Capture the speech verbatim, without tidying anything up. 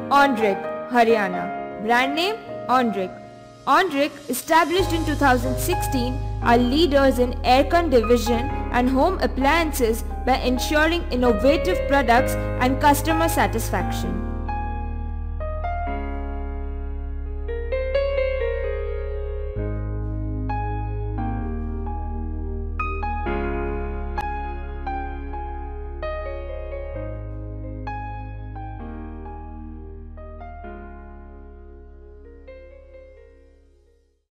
Oneric, Haryana. Brand name Oneric. Oneric, established in two thousand sixteen, are leaders in aircon division and home appliances by ensuring innovative products and customer satisfaction.